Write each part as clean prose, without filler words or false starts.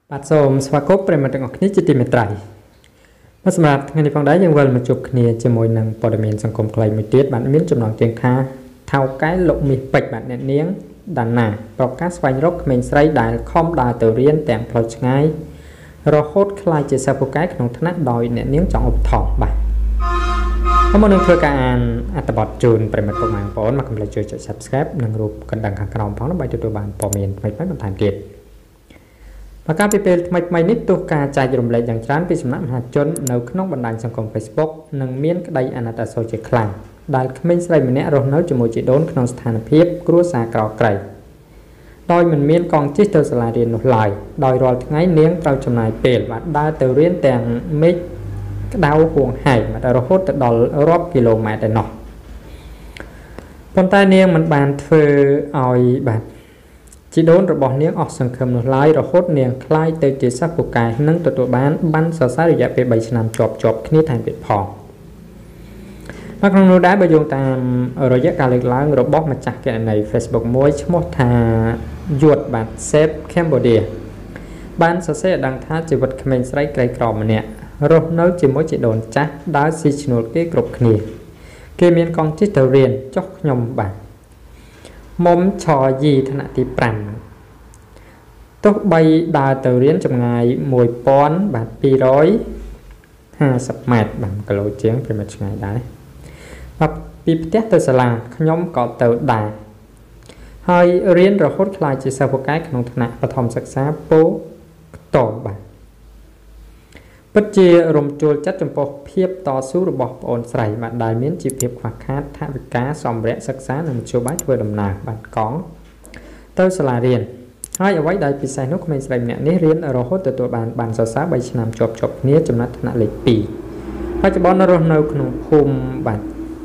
បាទសូមស្វាគមន៍ប្រិយមិត្តទាំងអស់គ្នាជាទីមេត្រីបាទសម្រាប់ថ្ងៃនេះផងដែរយើងវិលមកជួបគ្នាជាមួយនឹងព័ត៌មានសង្គមខ្លីមួយទៀតបាទមានចំណងជើងថាថៅកែលោកមាសពេជ្របាទអ្នកនាងដាណាប្រកាសស្វែងរកក្មេងស្រីដែលខំដើរទៅរៀនទាំងផ្លូវឆ្ងាយរហូតខ្លាចជាសិស្សពូកែក្នុងថ្នាក់ដោយអ្នកនាងចង់ឧបត្ថម្ភបាទហើយមកនឹងធ្វើការអានអត្ថបទជូនប្រិយមិត្តពុកម៉ែបងប្អូនមកកុំភ្លេចជួយចុច Subscribe និងរូបកណ្ដឹងខាងក្រោមផងដើម្បីទទួលបានព័ត៌មានថ្មីៗបន្ថែមទៀតប្រកាសពីពេលថ្មីៗនេះទោះការចែករំលែកយ៉ាងច្រើនពីសំណាក់មហាជននៅក្នុងបណ្ដាញសង្គម Facebook និងមានក្តីអាណិតអាសូរជាខ្លាំងដែលក្មេងស្រីម្នាក់រស់នៅជាមួយជីដូនក្នុងស្ថានភាពគ្រួសារក្រក្រៃដោយមិនមានកង់ជិះទៅសាលារៀននោះឡើយដោយរាល់ថ្ងៃនាងត្រូវចំណាយពេលបាទដើរទៅរៀនទាំងមេឃក្តៅហួងហែងបាទរហូតទៅដល់រាប់គីឡូម៉ែត្រឯណោះប៉ុន្តែនាងមិនបានធ្វើឲ្យបាទជីដូនរបស់នាងអស់សង្ឃឹមនោះឡើយរហូតនាងខ្លាយទៅជាសិស្សពូកែនិងទទួលបានប័ណ្ណសរសើររយៈពេល3ឆ្នាំជាប់គ្នាថែមទៀតផងនៅក្នុងនោះដែរបើយោងតាមរយៈការលើកឡើងរបស់ម្ចាស់គណនី Facebook មួយឈ្មោះថាយុទ្ធបាទ Save Cambodia បានសរសេរឲ្យដឹងថាជីវិតក្មេងស្រីក្រីក្រម្នាក់រស់នៅជាមួយជីដូនចាស់ដើរស៊ីឈ្នួលគេគ្រប់គ្នាគេមានកង់ជិះទៅរៀនចុះខ្ញុំបាទមុំឆយីថ្នាក់ទី5ទោះបីដើរទៅរៀនចម្ងាយ1000បាទ250ម៉ែត្របាទគីឡូជាងប្រហែលឆ្ងាយដែរបាទពីផ្ទះទៅសាលាខ្ញុំក៏ទៅដែរហើយរៀនរហូតខ្លាចជាសិស្សពូកែក្នុងថ្នាក់បឋមសិក្សាពោខ្ទមបាទពិតជារំជួលចិត្តចំពោះភាពតស៊ូរបស់ប្អូនស្រីបាទដែលមានជីវភាពខ្វះខាតថវិកាសម្ភារៈសិក្សានិងមធ្យោបាយធ្វើដំណើរបាទកង់ទៅសាលារៀនហើយអ្វីដែលពិសេសនោះក្មេងស្រីម្នាក់នេះរៀនរហូតទទួលបានប័ណ្ណសរសើរ3ឆ្នាំជាប់គ្នាចំណាត់ថ្នាក់លេខ2បច្ចុប្បន្នរស់នៅក្នុងភូមិបាទ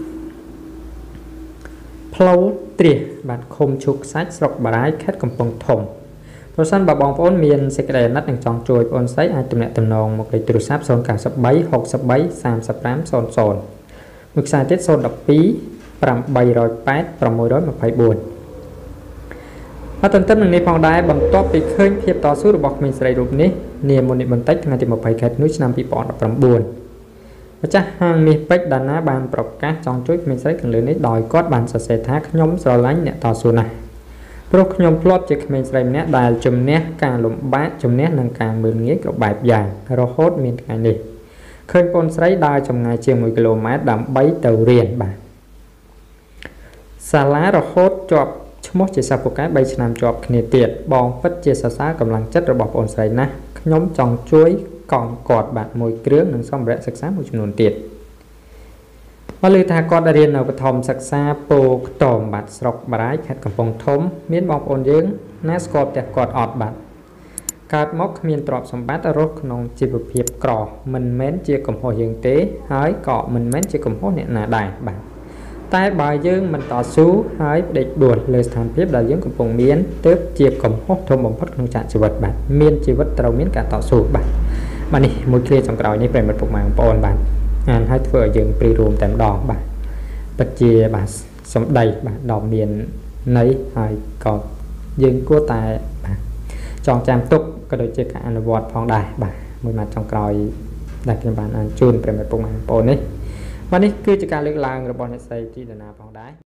ផ្លូវត្រៀសបាទឃុំឈូកខ្សាច់ស្រុកបារាយខេត្តកំពង់ធំប្រសិនបើបងប្អូនមានសេចក្តីអាណិតនិងចង់ជួយបងស្រីអាចទំនាក់ទំនងមកលេខទូរស័ព្ទ093 63 35 00មួយខ្សែទៀត012 808 624អត់ទន្ទឹមនឹងនេះផងដែរបន្ទាប់ពីឃើញភាពតស៊ូរបស់ក្មេងស្រីរូបនេះនាមុននេះបន្តិចថ្ងៃទី20ខែធ្នូឆ្នាំ2019ម្ចាស់ហាងមាសពេជ្រដាណាបានប្រកាសចង់ជួយក្មេងស្រីខាងលើនេះដោយគាត់បានសរសេរថាខ្ញុំស្រឡាញ់អ្នកតស៊ូណាស់ព្រោះខ្ញុំធ្លាប់ជាក្មេងស្រីម្នាក់ដែលជំនះការលំបាកជំនះនឹងការមើលងាយគ្រប់បែបយ៉ាងរហូតមានថ្ងៃនេះឃើញបងស្រីដើរចម្ងាយជាង1គីឡូម៉ែត្រដើម្បីទៅរៀនបាទសាលារហូតជាប់ឈ្មោះជាសិស្សពូកែ3ឆ្នាំជាប់គ្នាទៀតបងពិតជាសរសើរកម្លាំងចិត្តរបស់បងស្រីណាស់ខ្ញុំចង់ជួយកង់គាត់បាទមួយគ្រឿងនិងសម្ភារៈសិក្សាមួយចំនួនទៀតមកលើថាគាត់រៀននៅបឋមសិក្សាពោខ្ទមបាទស្រុកបារាយខេត្តកំពង់ធំមានបងប្អូនយើងណាស្គាល់ផ្ទះគាត់អត់បាទកើតមកគ្មានទ្រព្យសម្បត្តិរស់ក្នុងជីវភាពក្រមិនមែនជាកំហុសយើងទេហើយក៏មិនមែនជាកំហុសអ្នកណាដែរបាទតែបើយើងមិនតស៊ូហើយបដិដួលលើស្ថានភាពដែលយើងកំពុងមានទើបជាកំហុសធំបំផុតក្នុងជីវិតបាទមានជីវិតត្រូវមានការតស៊ូបាទនេះមួយឃ្លាចុងក្រោយនេះប្រិយមិត្តពុកម៉ែបងប្អូនបាទអានឲ្យធ្វើឲ្យយើងព្រីរួមតែម្ដងបាទពិតជាបាទសំដីបាទដ៏មានន័យហើយក៏យើងគួរតែបាទចងចាំទុកក៏ដូចជាការអនុវត្តផងដែរបាទមួយម៉ាត់ចុងក្រោយដែលខ្ញុំបានអានជូនប្រិយមិត្តពុកម៉ែបងប្អូននេះបាទនេះគឺជាការលើកឡើងរបស់អ្នកស្រីជីដាណាផងដែរ